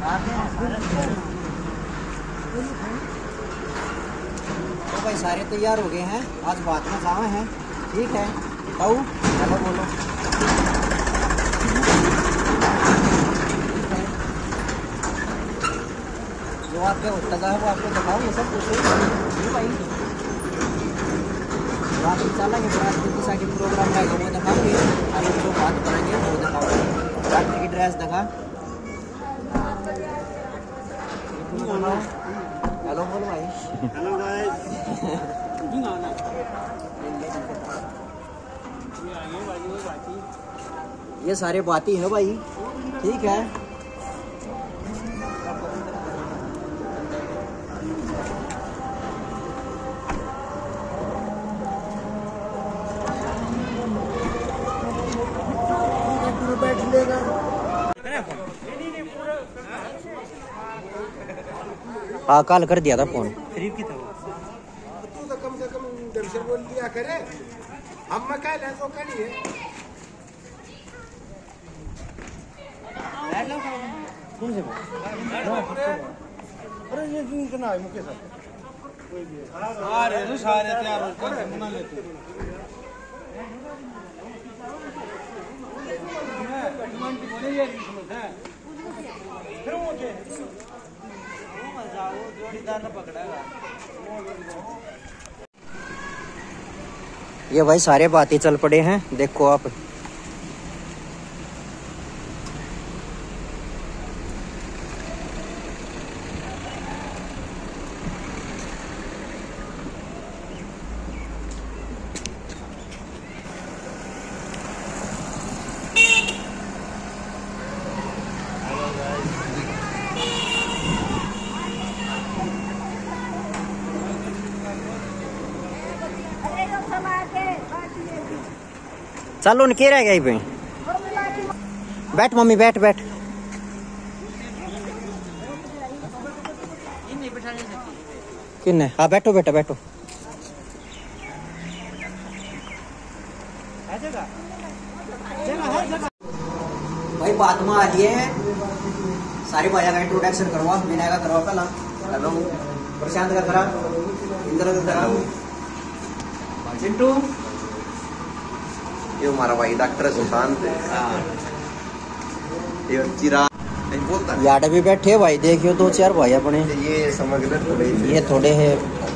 तो भाई सारे तैयार हो गए हैं, आज बात में जावे हैं। ठीक है, बताओ, हेलो बोलो। जो आपके होटल है वो आपको दिखाओगे सब कुछ भाई। आप चलेंगे साइड प्रोग्राम रहेगा वो दिखाओगे, आप जो बात करेंगे वो दिखाओगे। डॉक्टर की ड्रेस दिखा, हेलो बोलो भाई। Hello guys. ये सारे बाती है भाई, ठीक है। हाँ कल कर दिया था फोन। तू तो कम से कम दर्शन बोल दिया करे, हम मकान है तो करिए। कौन से अरे ये कितना है मुकेश साहब? अरे तो सारे तैयार होकर बना लेते हैं। फिर वो क्या जोड़ीदार ने पकड़ेगा। ये भाई सारे बातें चल पड़े हैं, देखो आप। चलो उनके रह गई पे बैठ मम्मी, बैठ बैठ। किन्ने? हाँ बैठो बेटा बैठो। भाई बात में आ लिए हैं सारे भाइयों का इंट्रोडक्शन करवा, विनय का करवा पहला। हेलो, प्रशांत का करा, इंद्र का करा, चिंटू, ये हमारा भाई डॉक्टर सुशांत। ये चिराग याद भी बैठे भाई, देखियो दो चार भाई अपने। ये समग्र थोड़े, ये थोड़े है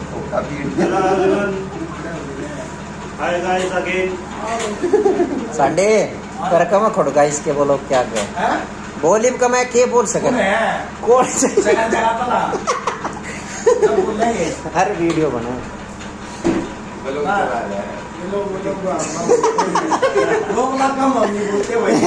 साडे करका में खड़गा इसके। बोलो क्या कहे, बोली का मैं के बोल सके कौन से हर वीडियो बना लोग ना कम मम्मी बोलते भाई।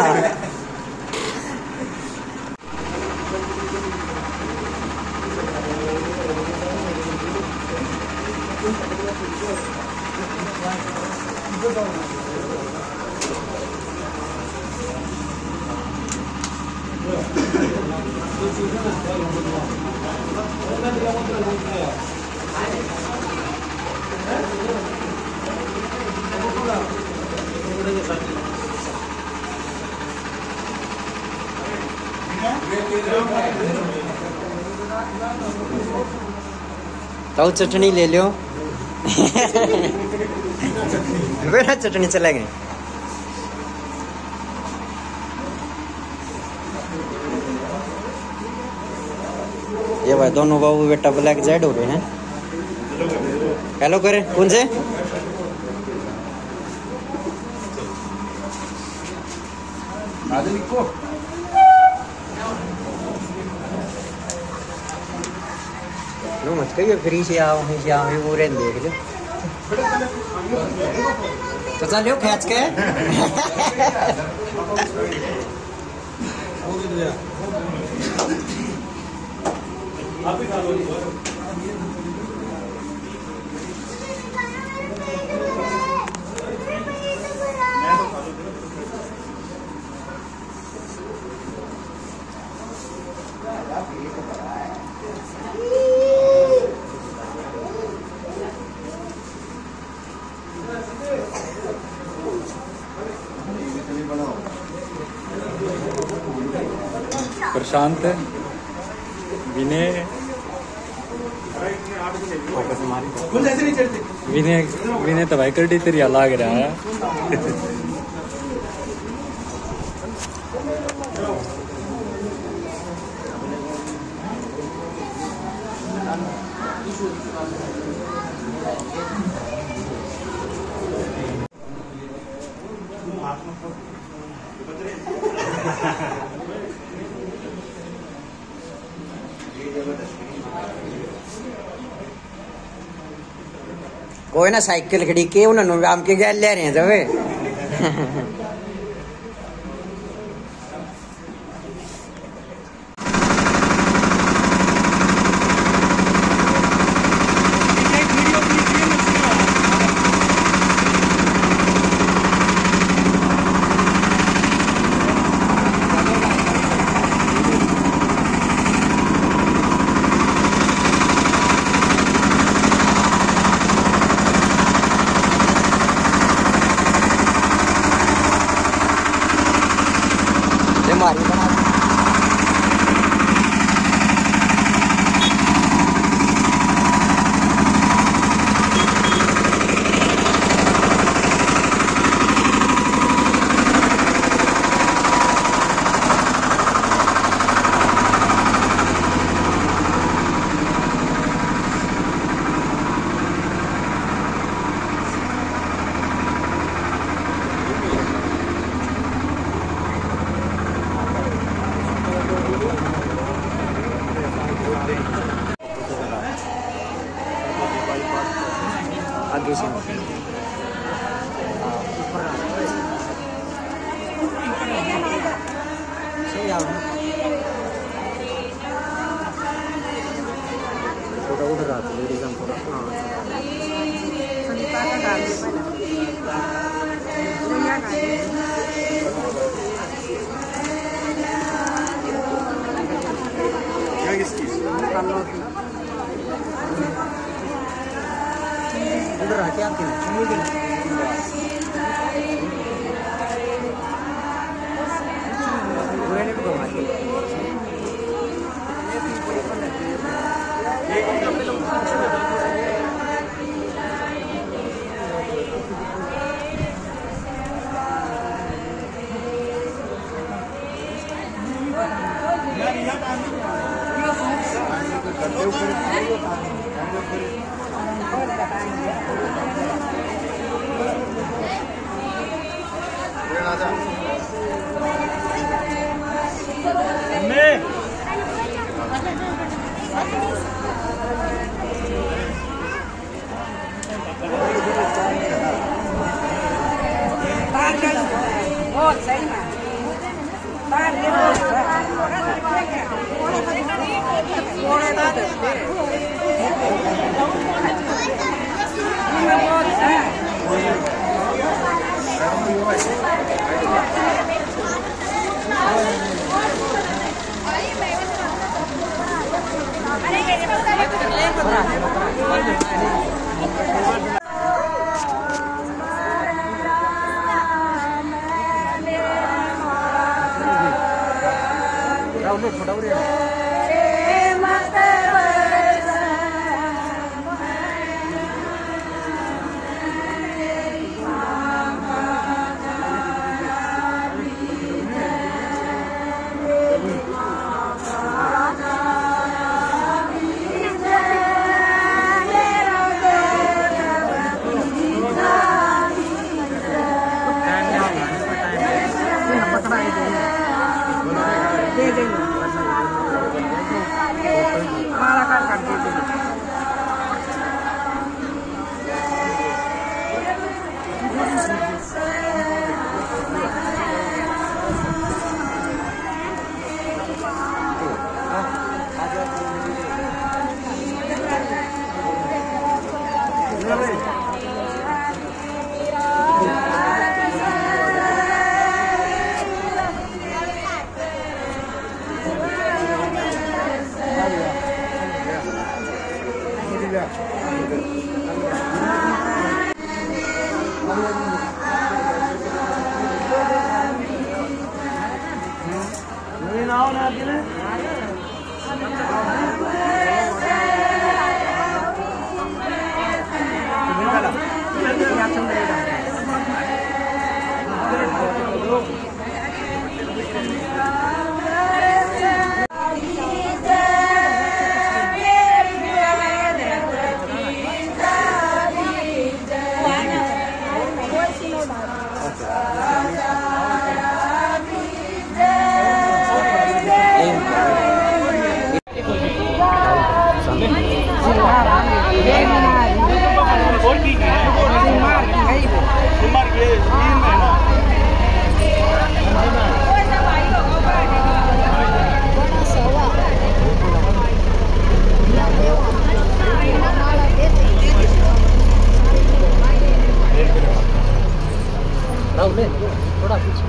तो चटनी ले लो बेटा, चटनी चलेगी। ये भाई दोनों बाबू बेटा ब्लैक जेड हो रहे हैं। हेलो करे कौन से मत कहिए फ्री से आओ वो रेन देख लो तो चलो खींच के। प्रशांत, विनय, विनय विनय तो भाई कड़ी तेरी लाग रहा है। कोई ना साइकिल खड़ी के उन्होंने आम के गैल ले रहे हैं जब मारी बना आगे से सही आओ फोटो उधर रहा था लेडीज हम पूरा संता का डाल क्या किसकी उधर आके आके थोड़ा पीछे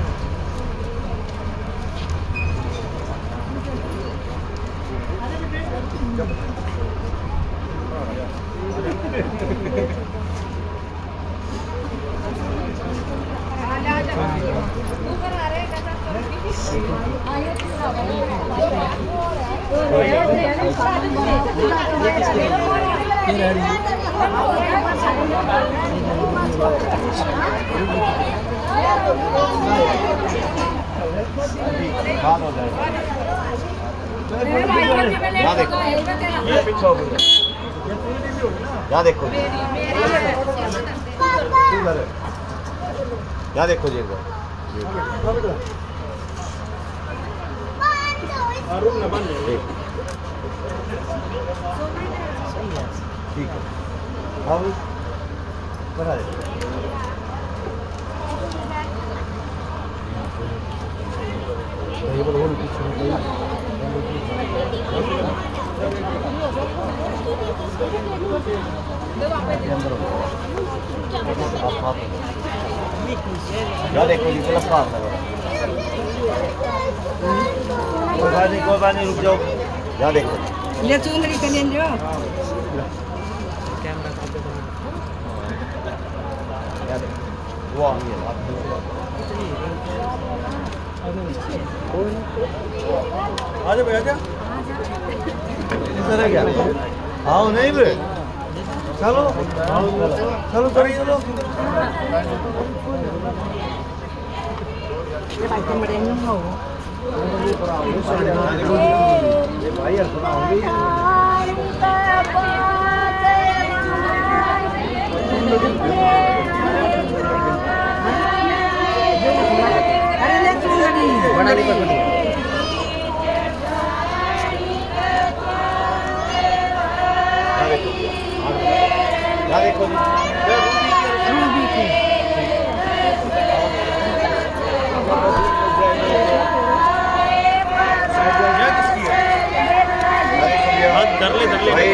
यहाँ देखो यहाँ देखो जी ठीक है अब बना दे या देखो जी गलत बात लगा कोई बात नहीं रुक जाओ यहाँ देखो ले चुंदरी के ले लो वो आजा भैया क्या क्या आओ नहीं बे चलो चलो करिए चलो भाई बड़ा नहीं पकड़ी यहाँ देखो रूबी की धर ले भाई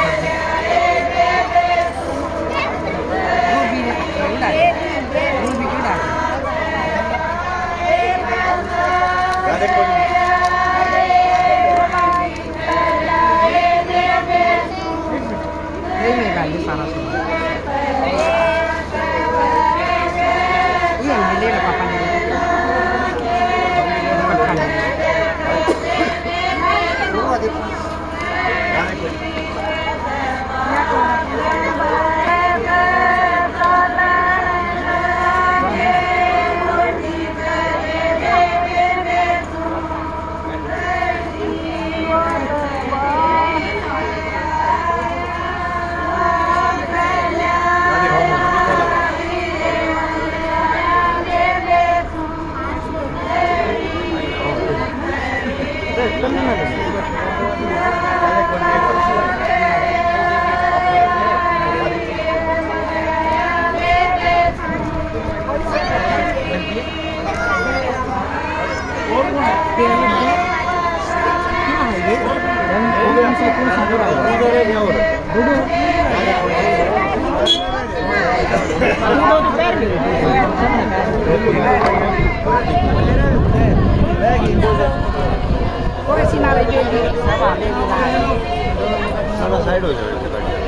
साइड हो जाए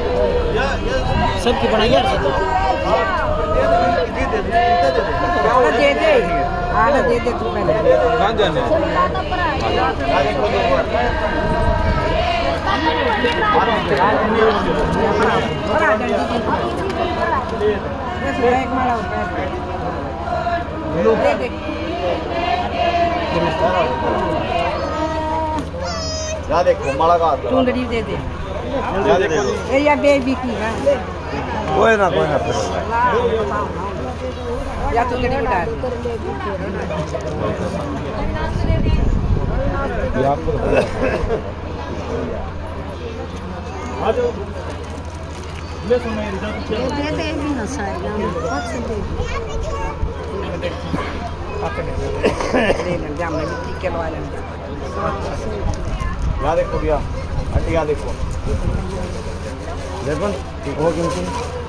सबकी बनाई यार दे दे आधा दे दे तू पहले कहाँ जाने बड़ा जल्दी एक मारा या देखो माला का चुंदड़ी दे दे या देखो ये या बेबी की है कोई ना या चुंदड़ी उठा या आपको आ जाओ ले सुनो ये दे दे भी ना सारे बहुत से दे जाम में मिट्टी के लवा लेंगे या देखो भैया आंटी या देखो देखो ठीक हो क्योंकि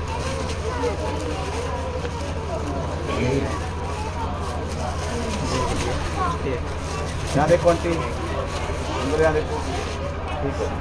या देखो आंटी अंदर या देखो ठीक है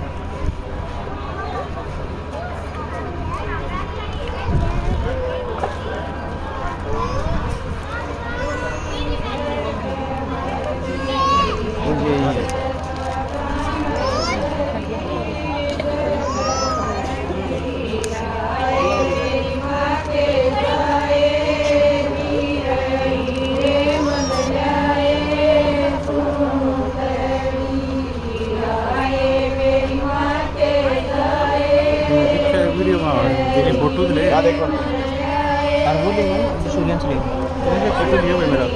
फोटो ले या देखो और वो ले सूर्यांश ले फोटो लिया हुआ मेरा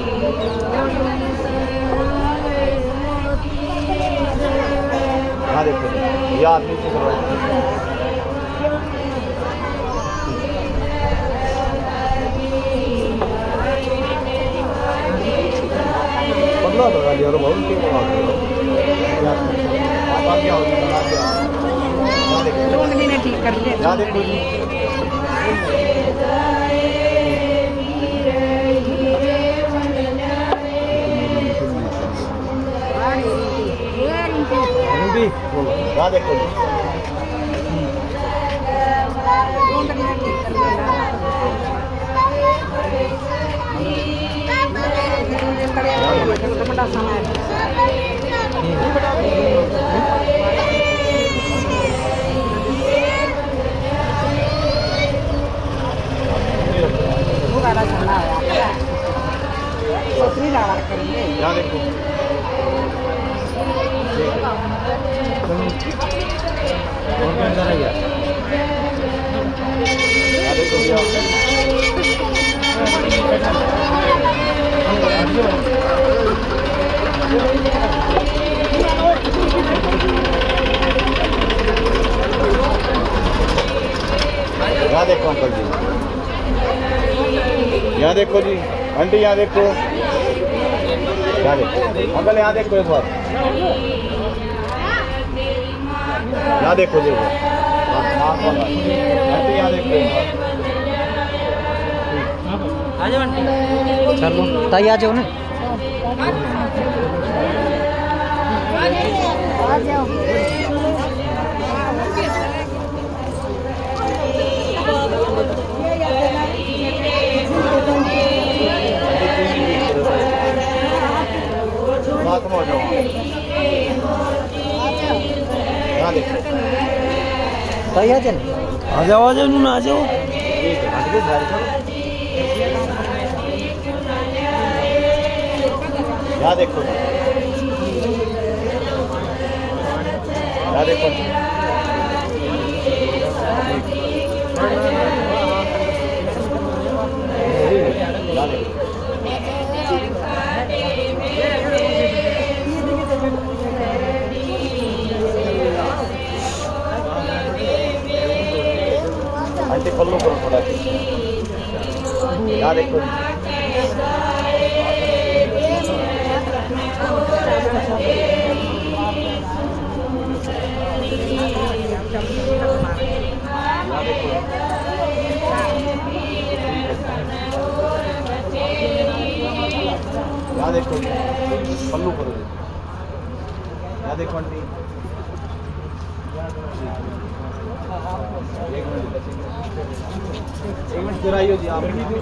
या देखो या आदमी से करवाओ बदला लगा लिया और बहुत के बना दिया आप क्या हो गया चुंदड़ी ने ठीक कर लिया या देखो जी रूबी या देखो जी चुंदड़ी ने ठीक कर लिया बड़ा समय या देखो और कौन सा रह गया या देखो भैया या देखो अंकल जी यहाँ देखो जी आंटी यहाँ देखो अंकल यहाँ देखो एक बार यहाँ देखो जी आंटी यहाँ देखो आ जाओ आंटी चलो ताई आ जाओ ना आ जाओ आ जाओ ताई आ जाओ नून आ जाओ यहाँ देखो यहाँ देखो आंटी पल्लू करो थोड़ा यहाँ देखो यहाँ देखो पल्लू करो यहाँ देखो आंटी एक मिनट चुराइयो जी आप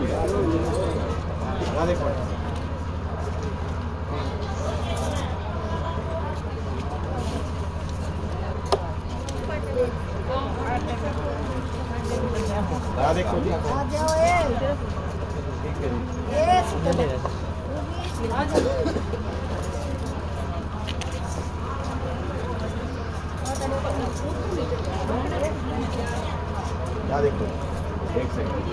यहाँ देखो देखो जी। आ जाओ क्या देखो एक सेकंड।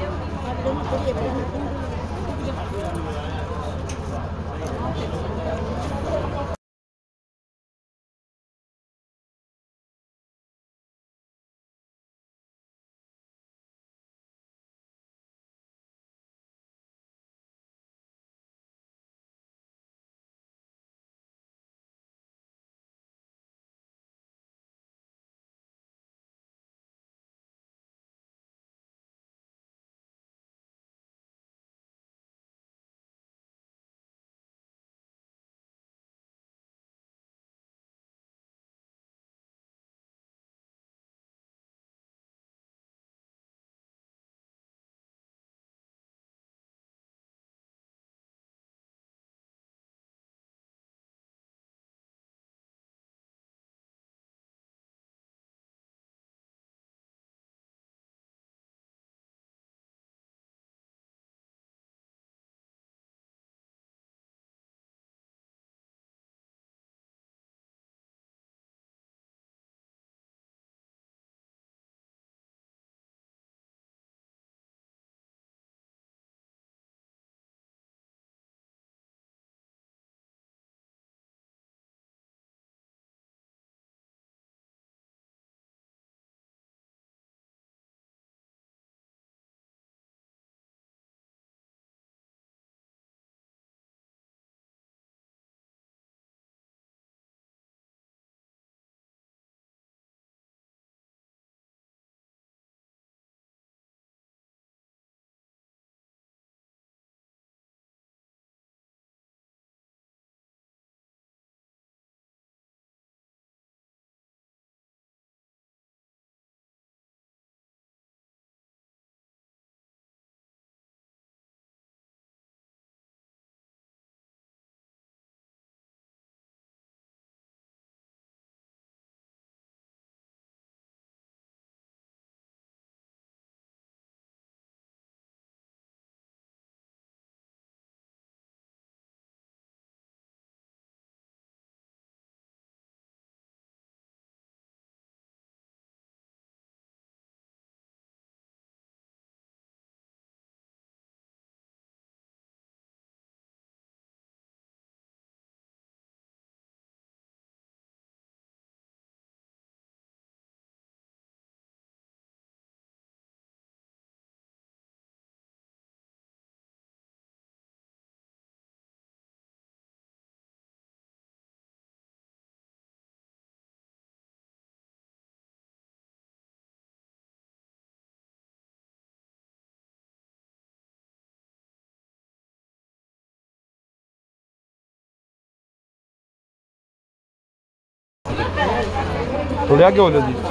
थोड़े आगे बोलो जी।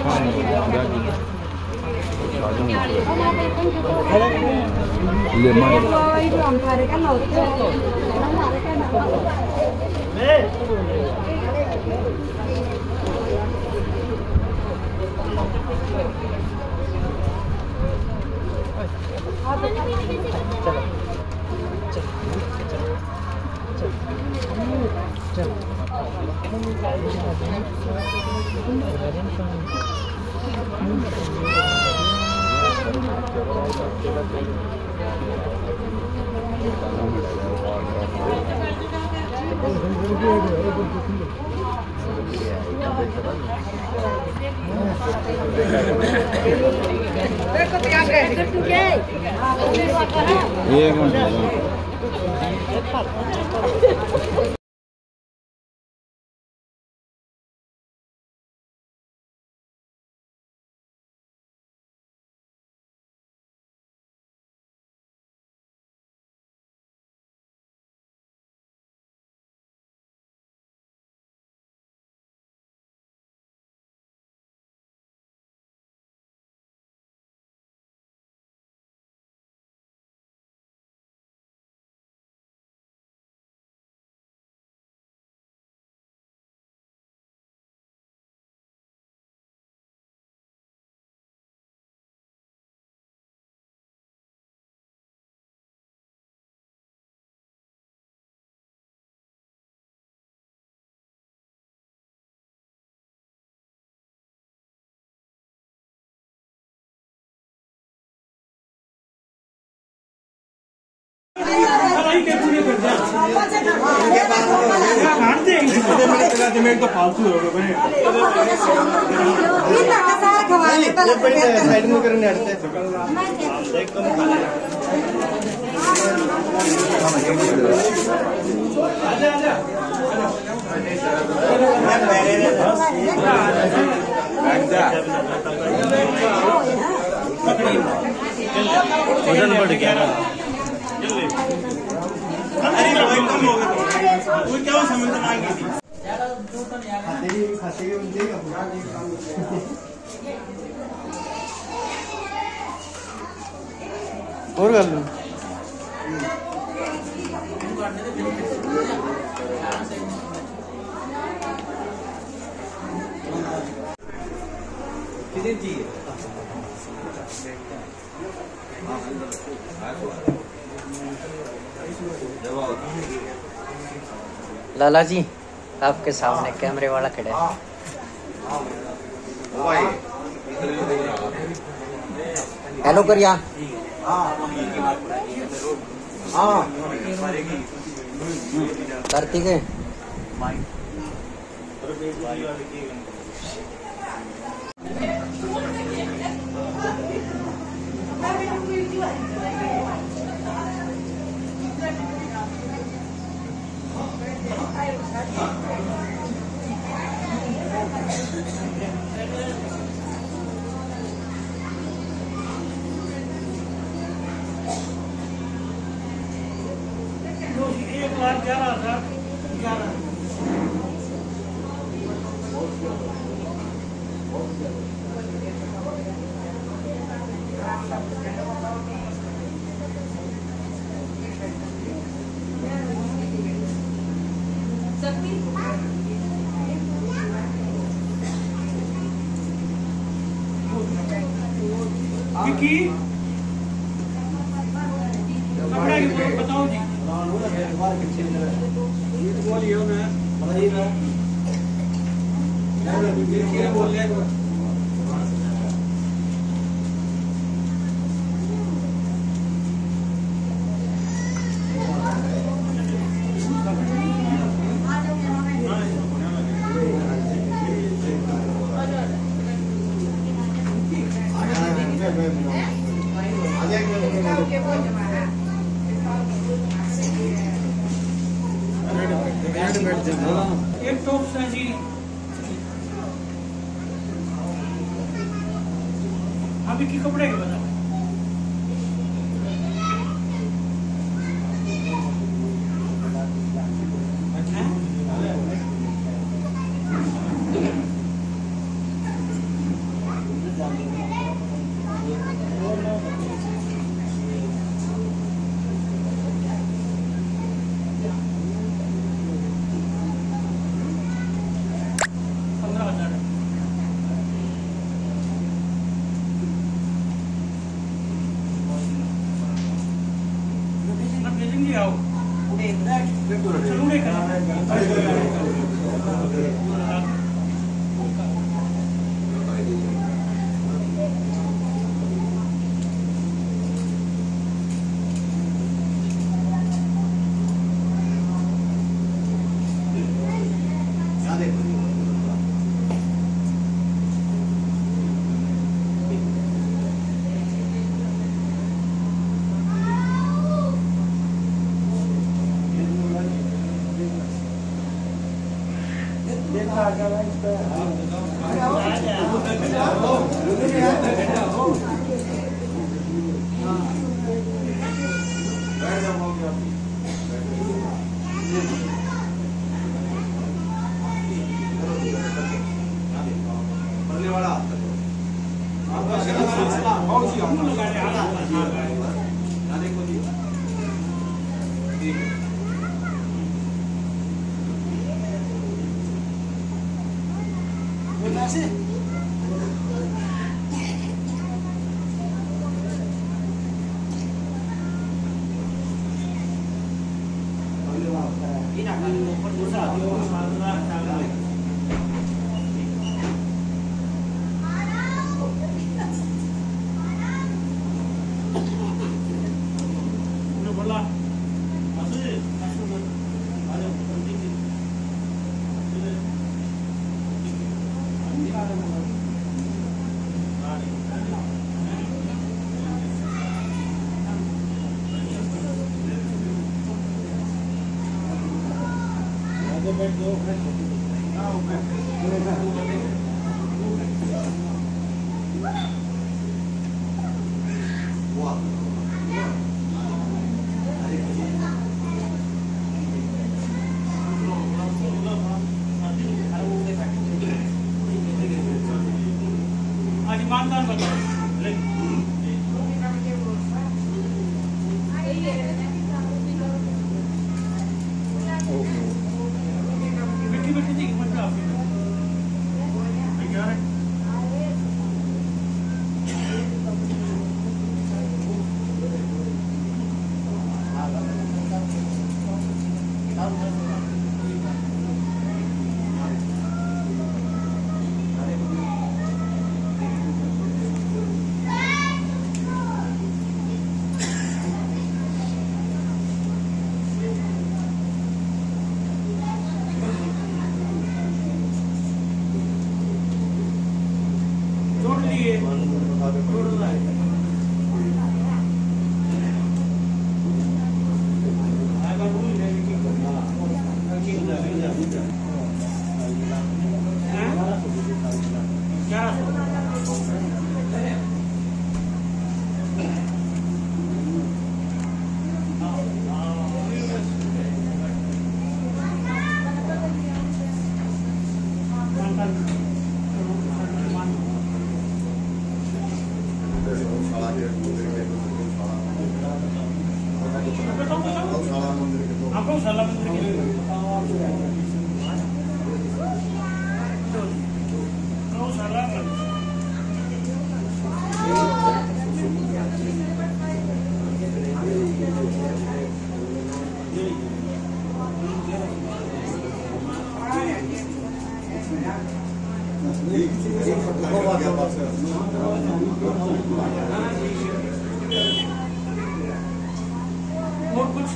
ले एक मिनट। साइड में करने हटते वजन बढ़ गया ना। और कर लूं लाला जी आपके सामने कैमरे वाला खड़ा है। हेलो करिया। हाँ कार्तिक है बताओ जी। एक टॉप जी अभी की कपड़े के बता आज ईमानदार बताओ मिट्टी मिट्टी थी मत आप क्या है जोड़ लिए जोड़ रहा है आएगा भूल जाएगी कि क्या आपको सलाम और कुछ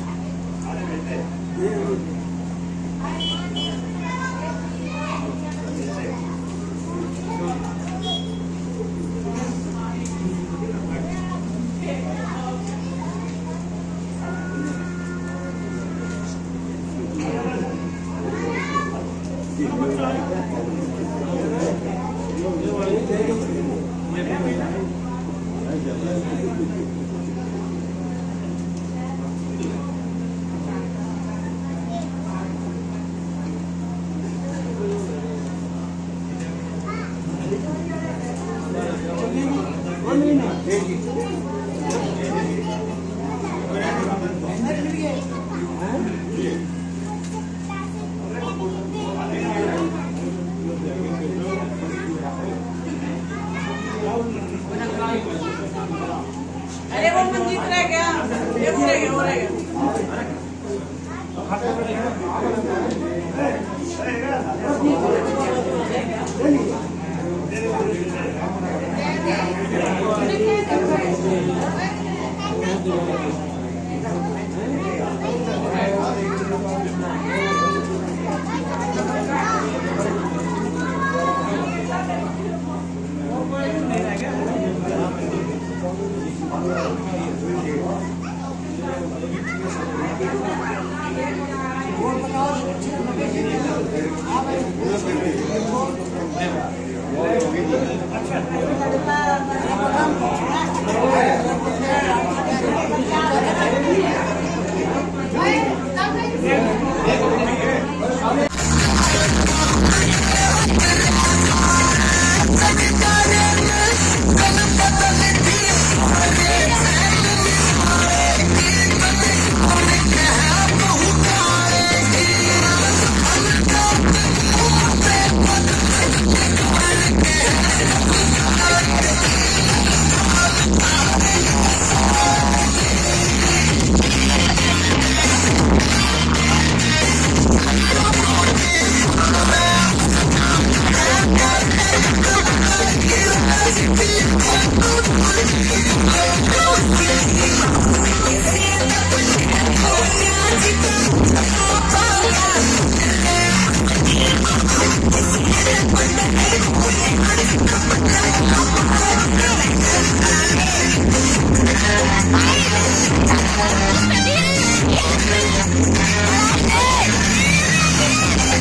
अरे वो मंजीत रह गया, ये वो रह गया, वो रह Hey!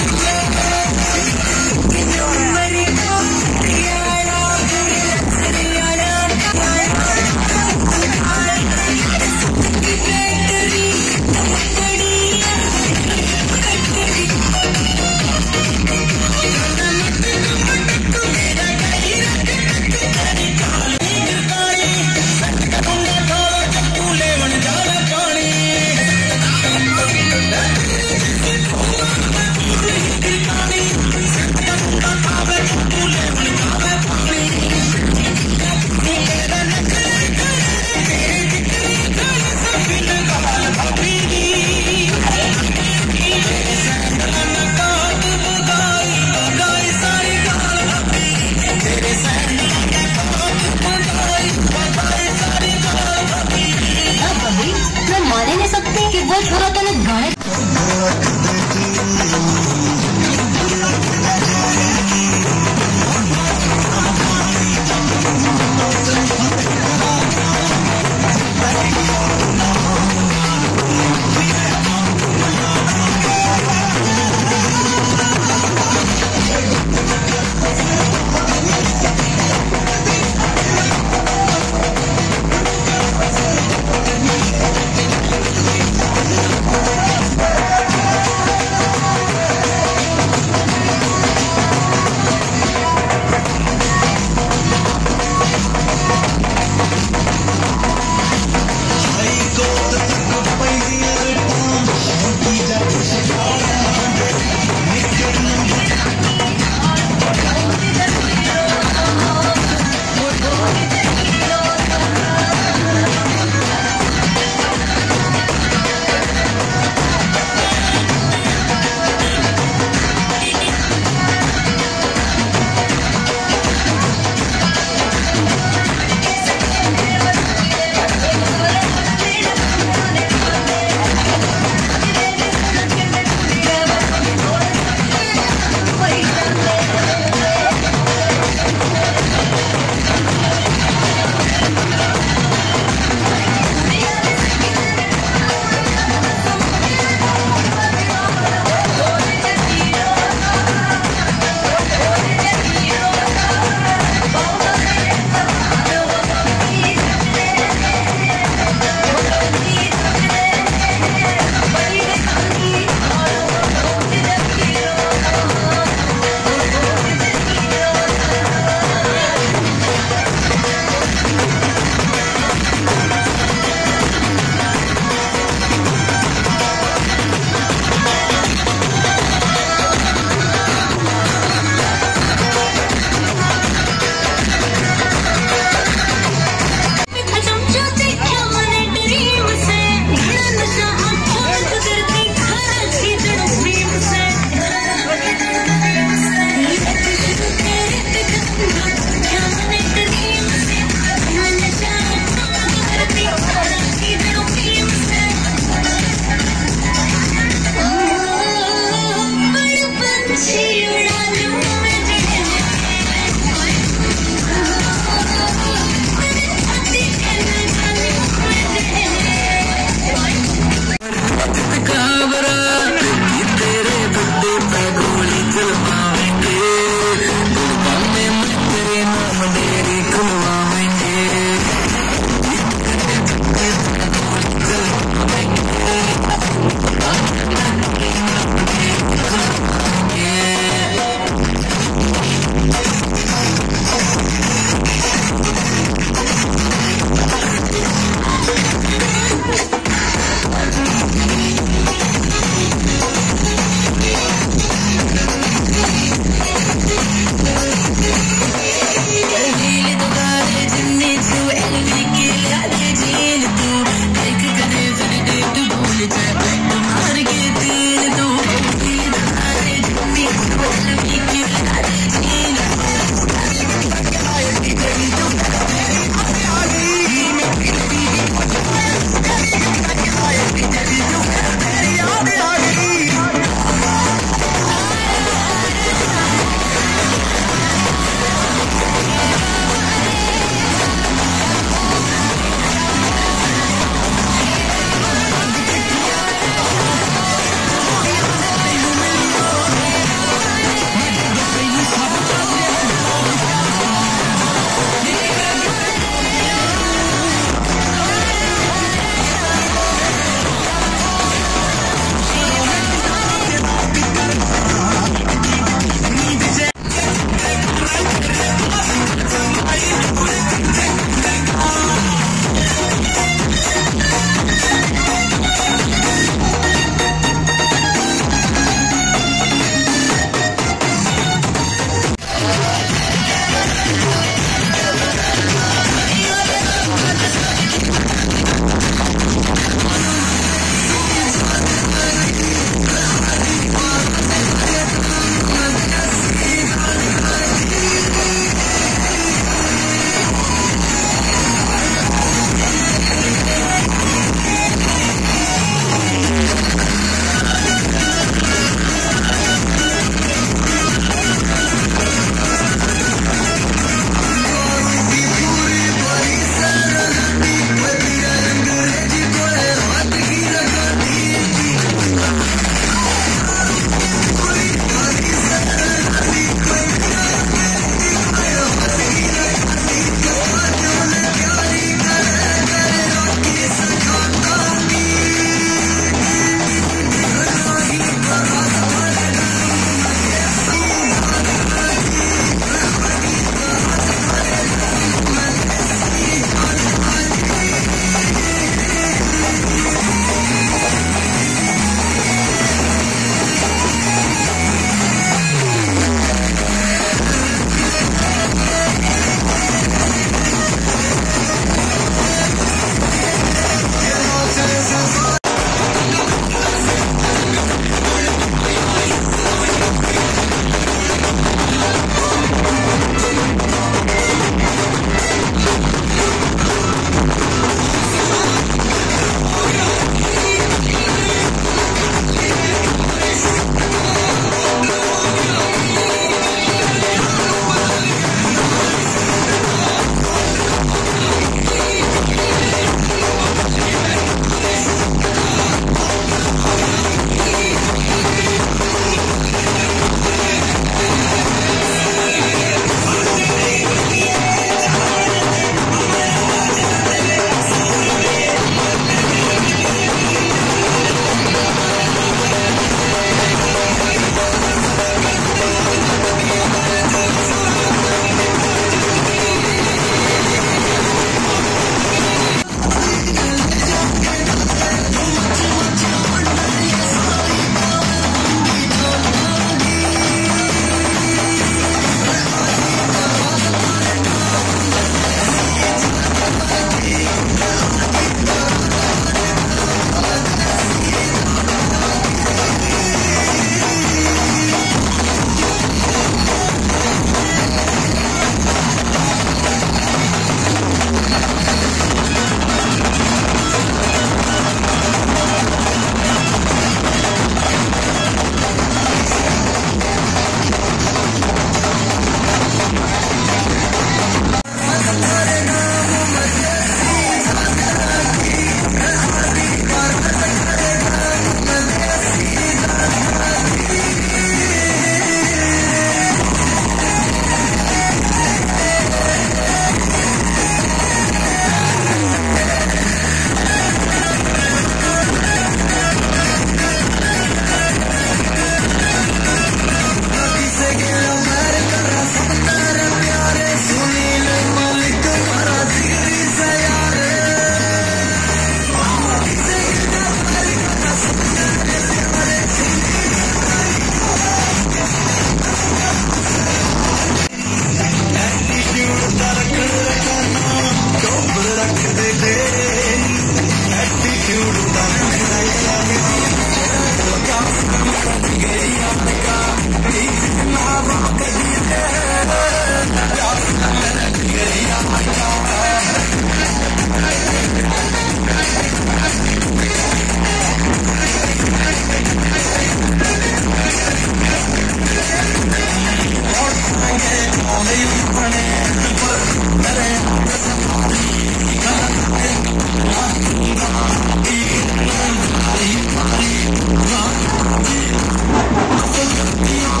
Thank you.